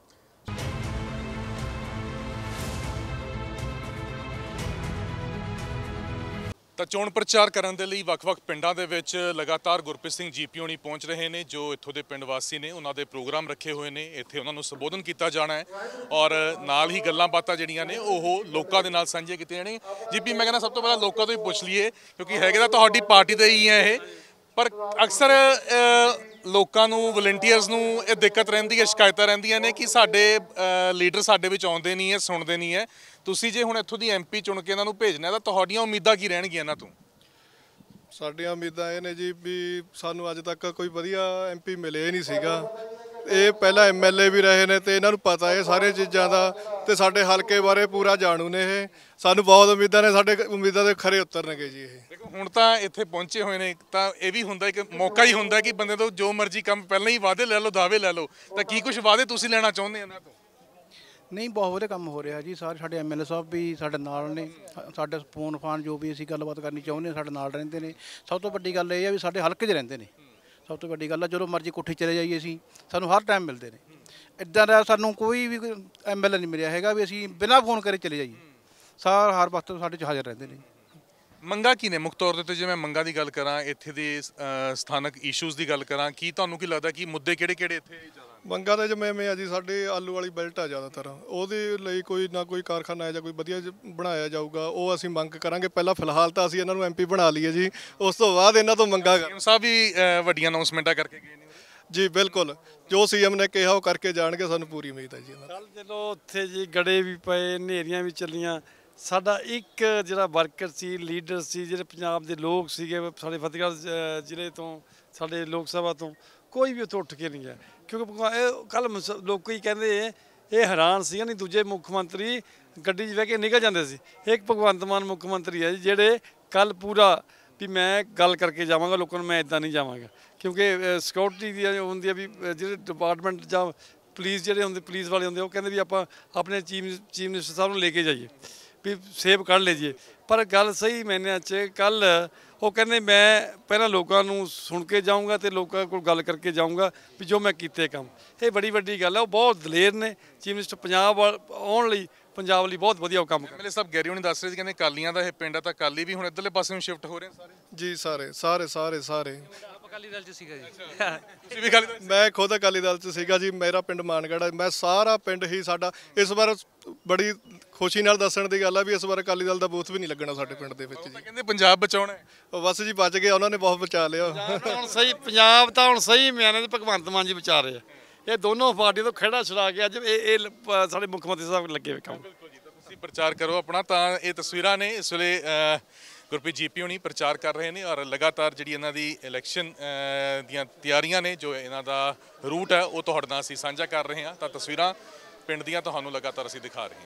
ਤਾਂ ਚੋਣ ਪ੍ਰਚਾਰ ਕਰਨ ਦੇ ਲਈ ਵੱਖ-ਵੱਖ ਪਿੰਡਾਂ ਦੇ ਵਿੱਚ ਲਗਾਤਾਰ ਗੁਰਪ੍ਰੀਤ ਸਿੰਘ ਜੀਪੀ ਹੋਣੀ ਪਹੁੰਚ ਰਹੇ ਨੇ, ਜੋ ਇੱਥੋਂ ਦੇ ਪਿੰਡ ਵਾਸੀ ਨੇ। ਉਹਨਾਂ ਦੇ ਪ੍ਰੋਗਰਾਮ ਰੱਖੇ ਹੋਏ ਨੇ, ਇੱਥੇ ਉਹਨਾਂ ਨੂੰ ਸੰਬੋਧਨ ਕੀਤਾ ਜਾਣਾ ਹੈ ਔਰ ਨਾਲ ਹੀ ਗੱਲਾਂ ਬਾਤਾਂ ਜਿਹੜੀਆਂ ਨੇ ਉਹ ਲੋਕਾਂ ਦੇ ਨਾਲ ਸਾਂਝੀਆਂ ਕੀਤੀਆਂ ਜਾਣਗੀਆਂ। ਜੀਪੀ ਮੈਂ ਕਹਿੰਦਾ ਸਭ ਤੋਂ ਪਹਿਲਾਂ ਲੋਕਾਂ ਤੋਂ ਹੀ ਪੁੱਛ ਲਈਏ, ਕਿਉਂਕਿ ਹੈਗੇ ਤਾਂ ਤੁਹਾਡੀ ਪਾਰਟੀ ਦੇ ਹੀ ਹੈ ਇਹ, ਪਰ ਅਕਸਰ ਅ, ਲੋਕਾਂ ਨੂੰ ਵਲੰਟੀਅਰਸ ਨੂੰ ਇਹ ਦਿੱਕਤ ਰਹਿੰਦੀ ਹੈ, ਸ਼ਿਕਾਇਤਾਂ ਰਹਿੰਦੀਆਂ ਨੇ ਕਿ ਸਾਡੇ ਲੀਡਰ ਸਾਡੇ ਵਿੱਚ ਆਉਂਦੇ ਨਹੀਂ ਹੈ, ਸੁਣਦੇ ਨਹੀਂ ਹੈ। ਤੁਸੀਂ ਜੇ ਹੁਣ ਇੱਥੋਂ ਦੀ ਐਮਪੀ ਚੁਣ ਕੇ ਇਹਨਾਂ ਨੂੰ ਭੇਜਣਾ ਤਾਂ ਤੁਹਾਡੀਆਂ ਉਮੀਦਾਂ ਕੀ ਰਹਿਣਗੀਆਂ ਇਹਨਾਂ ਤੋਂ? ਸਾਡੀਆਂ ਉਮੀਦਾਂ ਇਹ ਨੇ ਜੀ ਵੀ ਸਾਨੂੰ ਅੱਜ ਤੱਕ ਕੋਈ ਵਧੀਆ ਐਮਪੀ ਮਿਲਿਆ ਹੀ ਨਹੀਂ ਸੀਗਾ। ਇਹ ਪਹਿਲਾਂ ਐਮਐਲਏ ਵੀ ਰਹੇ ਨੇ ਤੇ ਇਹਨਾਂ ਨੂੰ ਪਤਾ ਇਹ ਸਾਰੀਆਂ ਚੀਜ਼ਾਂ ਦਾ, ਤੇ ਸਾਡੇ ਹਲਕੇ ਬਾਰੇ ਪੂਰਾ ਜਾਣੂ ਨੇ ਇਹ। ਸਾਨੂੰ ਬਹੁਤ ਉਮੀਦਾਂ ਨੇ, ਸਾਡੇ ਉਮੀਦਾਂ ਦੇ ਖਰੇ ਉਤਰਨਗੇ ਜੀ ਇਹ। ਦੇਖੋ ਹੁਣ ਤਾਂ ਇੱਥੇ ਪਹੁੰਚੇ ਹੋਏ ਨੇ ਤਾਂ ਇਹ ਵੀ ਹੁੰਦਾ ਇੱਕ ਮੌਕਾ ਹੀ ਹੁੰਦਾ ਕਿ ਬੰਦੇ ਤੋਂ ਜੋ ਮਰਜ਼ੀ ਕੰਮ ਪਹਿਲਾਂ ਹੀ ਵਾਅਦੇ ਲੈ ਲਓ, ਦਾਅਵੇ ਲੈ ਲਓ। ਤਾਂ ਕੀ ਕੁਝ ਵਾਅਦੇ ਤੁਸੀਂ ਲੈਣਾ ਚਾਹੁੰਦੇ ਹੋ ਇਹਨਾਂ ਤੋਂ? ਨਹੀਂ, ਬਹੁਤ ਵਧੀਆ ਕੰਮ ਹੋ ਰਿਹਾ ਜੀ। ਸਾਰੇ ਸਾਡੇ ਐਮਐਲਏ ਸਾਹਿਬ ਵੀ ਸਾਡੇ ਨਾਲ ਨੇ, ਸਾਡੇ ਫੋਨ ਫਾਨ ਜੋ ਵੀ ਅਸੀਂ ਗੱਲਬਾਤ ਕਰਨੀ ਚਾਹੁੰਦੇ ਹਾਂ ਸਾਡੇ ਨਾਲ ਰਹਿੰਦੇ ਨੇ। ਸਭ ਤੋਂ ਵੱਡੀ ਗੱਲ ਇਹ ਹੈ ਵੀ ਸਾਡੇ ਹਲਕੇ 'ਚ ਰਹਿੰਦੇ ਨੇ। ਸਭ ਤੋਂ ਵੱਡੀ ਗੱਲ ਹੈ, ਜਦੋਂ ਮਰਜ਼ੀ ਕੋਠੀ ਚਲੇ ਜਾਈਏ ਅਸੀਂ, ਸਾਨੂੰ ਹਰ ਟਾਈਮ ਮਿਲਦੇ ਨੇ। ਇੱਦਾਂ ਦਾ ਸਾਨੂੰ ਕੋਈ ਵੀ ਐਮਐਲਏ ਨਹੀਂ ਮਿਲਿਆ ਹੈਗਾ ਵੀ ਅਸੀਂ ਬਿਨਾਂ ਫੋਨ ਕਰੇ ਚਲੇ ਜਾਈਏ। ਸਾਰ ਹਰ ਵਕਤ ਸਾਡੇ 'ਚ ਹਾਜ਼ਰ ਰਹਿੰਦੇ ਨੇ। ਮੰਗਾਂ ਕੀ ਨੇ ਮੁੱਖ ਤੌਰ ਦੇ ਉੱਤੇ? ਜੇ ਮੈਂ ਮੰਗਾਂ ਦੀ ਗੱਲ ਕਰਾਂ, ਇੱਥੇ ਦੇ ਅ, ਸਥਾਨਕ ਇਸ਼ੂਜ਼ ਦੀ ਗੱਲ ਕਰਾਂ, ਕੀ ਤੁਹਾਨੂੰ ਕੀ ਲੱਗਦਾ ਕਿ ਮੁੱਦੇ ਕਿਹੜੇ ਕਿਹੜੇ ਇੱਥੇ ਜ਼ਿਆਦਾ? ਮੰਗਾਂ ਤਾਂ ਜਿਵੇਂ ਮੈਂ ਆ ਜੀ, ਸਾਡੇ ਆਲੂ ਵਾਲੀ ਬੈਲਟ ਆ ਜ਼ਿਆਦਾਤਰ, ਉਹਦੇ ਲਈ ਕੋਈ ਨਾ ਕੋਈ ਕਾਰਖਾਨਾ ਹੈ ਜਾਂ ਕੋਈ ਵਧੀਆ ਜਿਹਾ ਬਣਾਇਆ ਜਾਊਗਾ, ਉਹ ਅਸੀਂ ਮੰਗ ਕਰਾਂਗੇ। ਪਹਿਲਾਂ ਫਿਲਹਾਲ ਤਾਂ ਅਸੀਂ ਇਹਨਾਂ ਨੂੰ ਐਮਪੀ ਬਣਾ ਲਈਏ ਜੀ, ਉਸ ਤੋਂ ਬਾਅਦ ਇਹਨਾਂ ਤੋਂ ਮੰਗਾਂ ਕਰ- ਸੀਐਮ ਸਾਹਿਬ ਵੀ ਅ, ਵੱਡੀਆਂ ਅਨਾਉਂਸਮੈਂਟਾਂ ਕਰਕੇ ਗਏ ਨੇ। ਜੀ ਬਿਲਕੁਲ, ਜੋ ਸੀਐਮ ਨੇ ਕਿਹਾ ਉਹ ਕਰਕੇ ਜਾਣਗੇ, ਸਾਨੂੰ ਪੂਰੀ ਉਮੀਦ ਹੈ ਜੀ ਇਹਨਾਂ ਦੀ। ਕੱਲ ਜਦੋਂ ਉੱਥੇ ਜੀ ਗੜੇ ਵੀ ਪਏ, ਹਨੇਰੀਆਂ ਵੀ ਚੱਲੀਆਂ, ਸਾਡਾ ਇੱਕ ਜਿਹੜਾ ਵਰਕਰ ਸੀ, ਲੀਡਰ ਸੀ, ਜਿਹੜੇ ਪੰਜਾਬ ਦੇ ਲੋਕ ਸੀਗੇ ਸਾਡੇ ਫਤਿਹਗੜ੍ਹ ਜ- ਜ਼ਿਲ੍ਹੇ ਤੋਂ, ਸਾਡੇ ਲੋਕ ਸਭਾ ਤੋਂ, ਕੋਈ ਵੀ ਉੱਥੇ ਉੱਠ ਕੇ ਨਹੀਂ ਗਿਆ। ਕਿਉਂਕਿ ਕੱਲ ਲੋਕ ਹੀ ਕਹਿੰਦੇ ਇਹ ਹੈਰਾਨ ਸੀ, ਨਹੀਂ ਦੂਜੇ ਮੁੱਖ ਮੰਤਰੀ ਗੱਡੀ 'ਚ ਬਹਿ ਕੇ ਨਿਕਲ ਜਾਂਦੇ ਸੀ। ਇੱਕ ਭਗਵੰਤ ਮਾਨ ਮੁੱਖ ਮੰਤਰੀ ਹੈ ਜੀ, ਜਿਹੜੇ ਕੱਲ ਪੂਰਾ ਵੀ ਮੈਂ ਗੱਲ ਕਰਕੇ ਜਾਵਾਂਗਾ ਲੋਕਾਂ ਨੂੰ, ਮੈਂ ਇੱਦਾਂ ਨਹੀਂ ਜਾਵਾਂਗਾ। ਕਿਉਂਕਿ ਸਿਕਿਉਰਿਟੀ ਦੀ ਹੁੰਦੀ ਆ ਵੀ ਜਿਹੜੇ ਡਿਪਾਰਟਮੈਂਟ ਜਾਂ ਪੁਲਿਸ ਜਿਹੜੇ ਹੁੰਦੇ, ਪੁਲਿਸ ਵਾਲੇ ਹੁੰਦੇ, ਉਹ ਕਹਿੰਦੇ ਵੀ ਆਪਾਂ ਆਪਣੇ ਚੀਫ ਚੀਫ ਮਿਨਿਸਟਰ ਸਾਹਿਬ ਨੂੰ ਲੈ ਕੇ ਜਾਈਏ ਵੀ ਸੇਬ ਕੱਢ ਲੈ ਜਾਈਏ। ਪਰ ਗੱਲ ਸਹੀ ਮੈਨੇ 'ਚ ਕੱਲ ਉਹ ਕਹਿੰਦੇ ਮੈਂ ਪਹਿਲਾਂ ਲੋਕਾਂ ਨੂੰ ਸੁਣ ਕੇ ਜਾਊਂਗਾ ਤੇ ਲੋਕਾਂ ਕੋਲ ਗੱਲ ਕਰਕੇ ਜਾਊਂਗਾ ਵੀ ਜੋ ਮੈਂ ਕੀਤੇ ਕੰਮ। ਇਹ ਬੜੀ ਵੱਡੀ ਗੱਲ ਹੈ। ਉਹ ਬਹੁਤ ਦਲੇਰ ਨੇ ਚੀਫ ਮਿਨਿਸਟਰ ਪੰਜਾਬ ਵੱਲ ਆਉਣ ਲਈ, ਪੰਜਾਬ ਲਈ ਬਹੁਤ ਵਧੀਆ ਉਹ ਕੰਮ ਕਰ। ਐਮਐਲਏ ਸਾਹਿਬ ਗੈਰੀ ਹੋਣੀ ਦੱਸ ਰਹੇ ਸੀ, ਕਹਿੰਦੇ ਕਾਲੀਆਂ ਦਾ ਇਹ ਪਿੰਡ ਆ, ਤਾਂ ਕਾਲੀ ਵੀ ਹੁਣ ਇੱਧਰਲੇ ਪਾਸੇ ਨੂੰ ਸ਼ਿਫਟ ਹੋ ਰਹੇ ਸਾਰੇ। ਜੀ ਸਾਰੇ ਸਾਰੇ ਸਾਰੇ ਸਾਰੇ ਅਕਾਲੀ ਦਲ 'ਚ ਸੀਗਾ ਜੀ। ਤੁਸੀਂ ਵੀ ਕਾਲੀ ਦਾ ਮੈਂ ਖੁਦ ਅਕਾਲੀ ਦਲ 'ਚ ਸੀਗਾ ਜੀ। ਮੇਰਾ ਪਿੰਡ ਮਾਨਗੜ੍ਹ ਹੈ। ਮੈਂ ਸਾਰਾ ਪਿੰਡ ਹੀ ਸਾਡਾ ਇਸ ਵਾਰ ਬੜੀ ਖੁਸ਼ੀ ਨਾਲ ਦੱਸਣ ਦੀ ਗੱਲ ਆ ਵੀ ਇਸ ਵਾਰ ਅਕਾਲੀ ਦਲ ਦਾ ਬੂਥ ਵੀ ਨਹੀਂ ਲੱਗਣਾ ਸਾਡੇ ਪਿੰਡ ਦੇ ਵਿੱਚ ਉਹ ਜੀ। ਤਾਂ ਕਹਿੰਦੇ ਪੰਜਾਬ ਬਚਾਉਣਾ ਹੈ। ਉਹ ਬਸ ਜੀ ਬਚ ਗਿਆ, ਉਹਨਾਂ ਨੇ ਬਹੁਤ ਬਚਾ ਲਿਆ। ਹੁਣ ਸਹੀ ਪੰਜਾਬ ਤਾਂ ਹੁਣ ਸਹੀ ਮਿਆਨੇ ਤੇ ਭਗਵੰਤ ਮਾਨ ਜੀ ਵਿਚਾਰ ਰਹੇ ਆ। ਇਹ ਦੋਨੋਂ ਪਾਰਟੀ ਤੋਂ ਖੜਾ ਛੁਡਾ ਕੇ ਅੱਜ ਇਹ ਇਹ ਲ- ਸਾਡੇ ਮੁੱਖ ਮੰਤਰੀ ਸਾਹਿਬ ਲੱਗੇ ਹੋਏ ਕੰਮ। ਤੁਸੀਂ ਪ੍ਰਚਾਰ ਕਰੋ ਆਪਣਾ। ਤਾਂ ਇਹ ਤਸਵੀਰਾਂ ਨੇ ਇਸ ਵੇਲੇ ਅ, ਗੁਰਪ੍ਰੀਤ ਜੀਪੀ ਹੋਣੀ ਪ੍ਰਚਾਰ ਕਰ ਰਹੇ ਨੇ ਔਰ ਲਗਾਤਾਰ ਜਿਹੜੀ ਇਹਨਾਂ ਦੀ ਇਲੈਕਸ਼ਨ ਅ, ਦੀਆਂ ਤਿਆਰੀਆਂ ਨੇ, ਜੋ ਇਹਨਾਂ ਦਾ ਰੂਟ ਹੈ ਉਹ ਤੁਹਾਡੇ ਨਾਲ ਅਸੀਂ ਸਾਂਝਾ ਕਰ ਰਹੇ ਹਾਂ। ਤਾਂ ਤਸਵੀਰਾਂ ਪਿੰਡ ਦੀਆਂ ਤੁਹਾਨੂੰ ਲਗਾਤਾਰ ਅਸੀਂ ਦਿਖਾ ਰਹੇ ਹਾਂ।